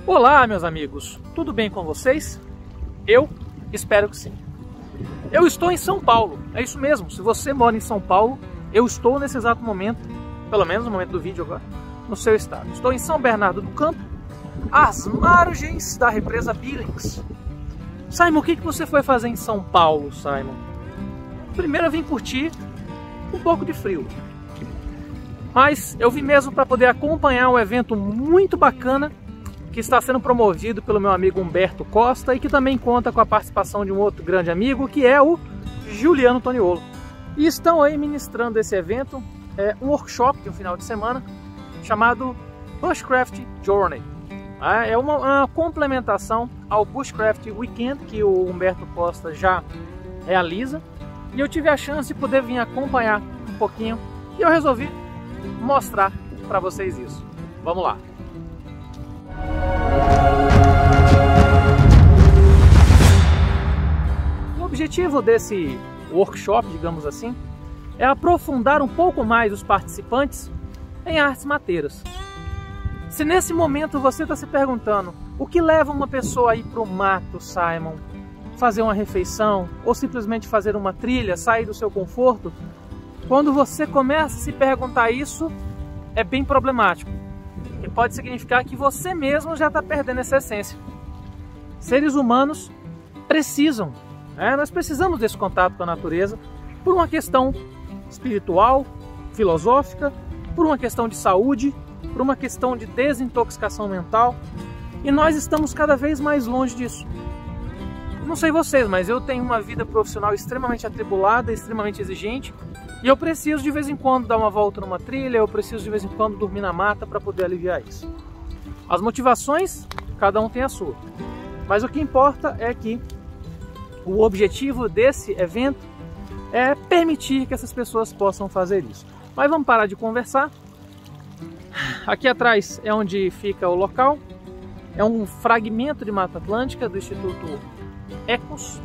Olá, meus amigos, tudo bem com vocês? Eu espero que sim. Eu estou em São Paulo, é isso mesmo, se você mora em São Paulo, eu estou nesse exato momento, pelo menos no momento do vídeo agora, no seu estado. Estou em São Bernardo do Campo, às margens da represa Billings. Simon, o que você foi fazer em São Paulo, Simon? Primeiro eu vim curtir um pouco de frio, mas eu vim mesmo para poder acompanhar um evento muito bacana que está sendo promovido pelo meu amigo Humberto Costa e que também conta com a participação de um outro grande amigo, que é o Juliano Toniolo. E estão aí ministrando esse evento, um workshop de um final de semana, chamado Bushcraft Journey. É uma complementação ao Bushcraft Weekend que o Humberto Costa já realiza. E eu tive a chance de poder vir acompanhar um pouquinho e eu resolvi mostrar para vocês isso. Vamos lá! O objetivo desse workshop, digamos assim, é aprofundar um pouco mais os participantes em artes mateiras. Se nesse momento você está se perguntando o que leva uma pessoa a ir para o mato, Simon, fazer uma refeição ou simplesmente fazer uma trilha, sair do seu conforto, quando você começa a se perguntar isso, é bem problemático. Que pode significar que você mesmo já está perdendo essa essência. Seres humanos precisam, nós precisamos desse contato com a natureza por uma questão espiritual, filosófica, por uma questão de saúde, por uma questão de desintoxicação mental, e nós estamos cada vez mais longe disso. Não sei vocês, mas eu tenho uma vida profissional extremamente atribulada, extremamente exigente, e eu preciso de vez em quando dar uma volta numa trilha, eu preciso de vez em quando dormir na mata para poder aliviar isso. As motivações, cada um tem a sua. Mas o que importa é que o objetivo desse evento é permitir que essas pessoas possam fazer isso. Mas vamos parar de conversar. Aqui atrás é onde fica o local. É um fragmento de Mata Atlântica do Instituto Ecos.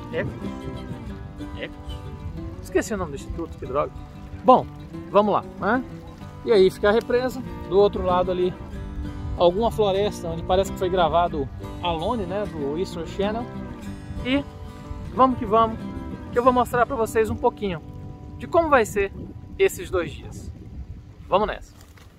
Esqueci o nome do instituto, que droga. Bom, vamos lá, né? E aí fica a represa, do outro lado ali alguma floresta onde parece que foi gravado Alone, né, do History Channel. E vamos que vamos, que eu vou mostrar para vocês um pouquinho de como vai ser esses 2 dias. Vamos nessa.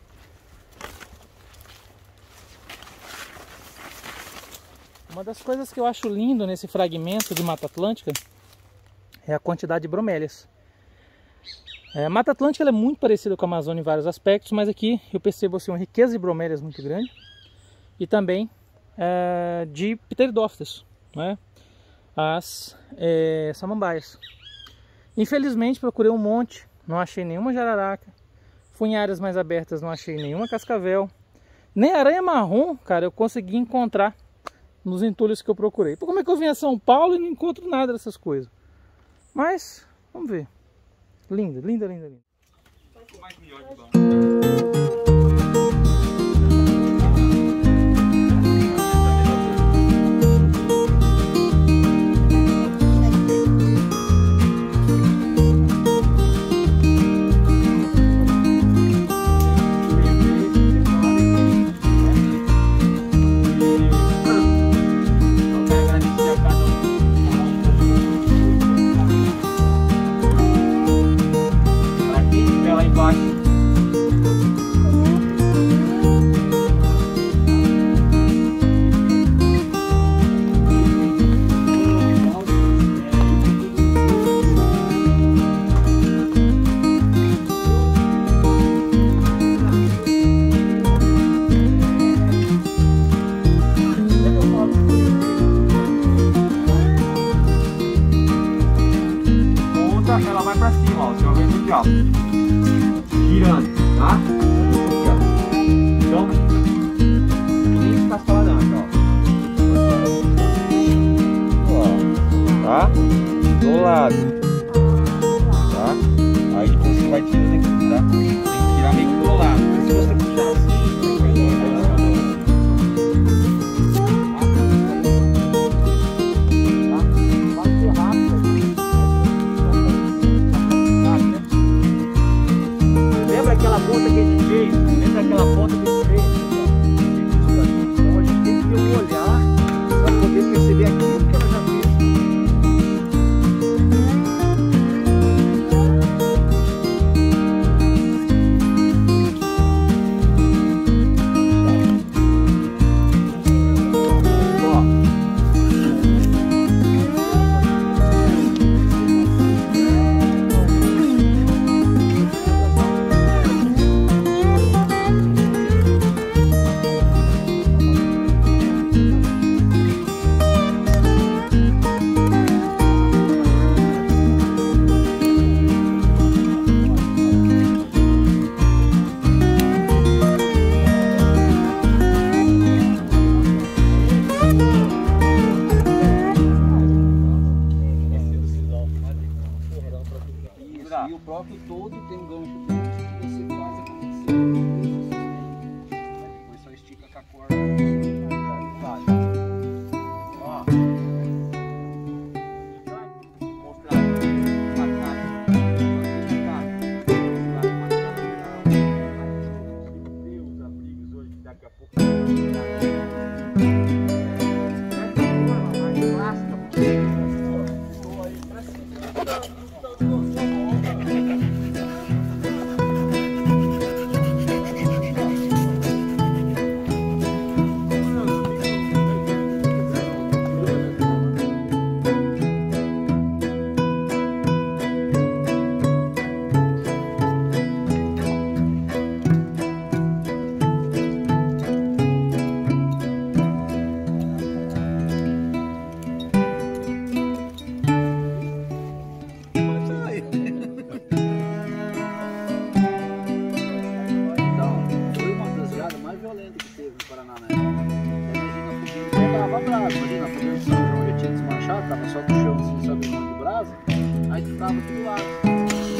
Uma das coisas que eu acho lindo nesse fragmento de Mata Atlântica é a quantidade de bromélias. A Mata Atlântica ela é muito parecida com a Amazônia em vários aspectos, mas aqui eu percebo assim, uma riqueza de bromélias muito grande e também de pteridófitas, né? As samambaias. Infelizmente procurei um monte, não achei nenhuma jararaca. Fui em áreas mais abertas, não achei nenhuma cascavel. Nem aranha marrom, cara, eu consegui encontrar nos entulhos que eu procurei. Pô, como é que eu vim a São Paulo e não encontro nada dessas coisas? Mas, vamos ver. Linda, linda, linda, linda. tava bravo ali na produção, então eu tinha desmanchado, tava só no chão assim, só de mão de brasa, aí ficava do lado.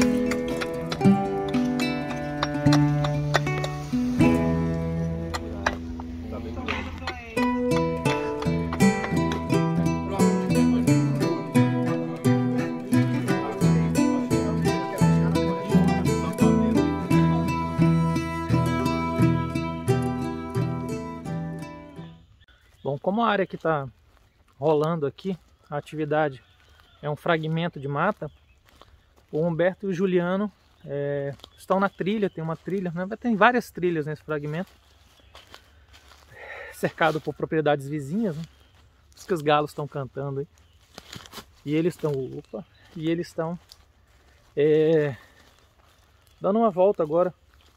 Bom, como a área que está rolando aqui, a atividade é um fragmento de mata, o Humberto e o Juliano estão na trilha, tem uma trilha, né? Tem várias trilhas nesse fragmento, cercado por propriedades vizinhas, né? Por isso que os galos estão cantando aí. E eles estão dando uma volta agora.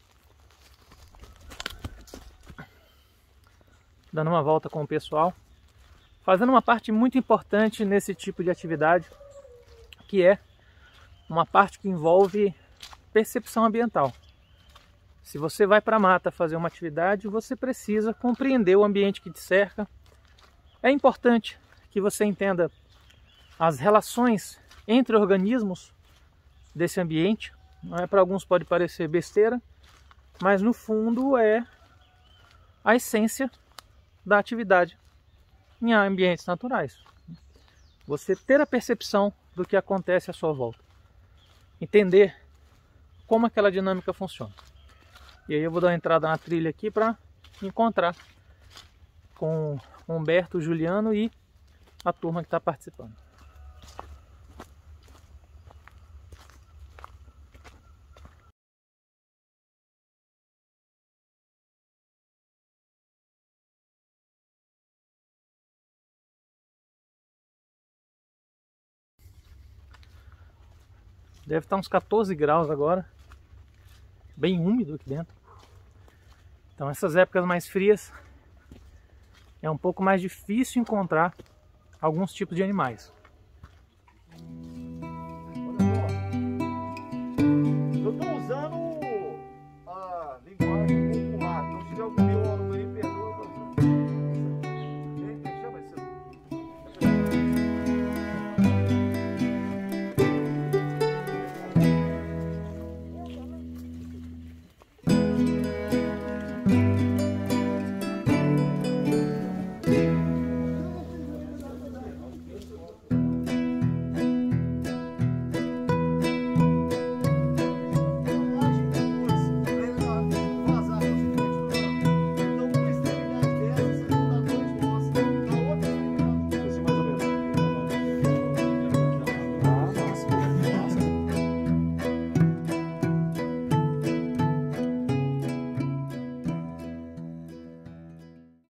Dando uma volta com o pessoal, fazendo uma parte muito importante nesse tipo de atividade, que é uma parte que envolve percepção ambiental. Se você vai para a mata fazer uma atividade, você precisa compreender o ambiente que te cerca. É importante que você entenda as relações entre organismos desse ambiente. Não é, para alguns pode parecer besteira, mas no fundo é a essência da atividade em ambientes naturais. Você ter a percepção do que acontece à sua volta. Entender como aquela dinâmica funciona. E aí eu vou dar uma entrada na trilha aqui para encontrar com o Humberto, o Juliano e a turma que está participando. Deve estar uns 14 graus agora, bem úmido aqui dentro. Então essas épocas mais frias é um pouco mais difícil encontrar alguns tipos de animais. Eu estou usando